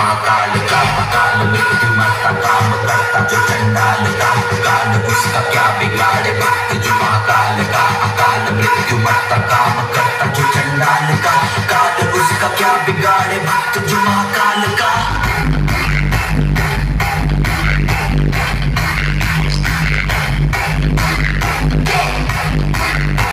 महाकाल का। अकाल मृत्यु मरता काम करता जो चंडाल का, काल उसका क्या बिगाड़े भक्त जो महाकाल का। अकाल मृत्यु मरता काम करता जो चंडाल का, काल उसका क्या बिगाड़े भक्त जो महाकाल का।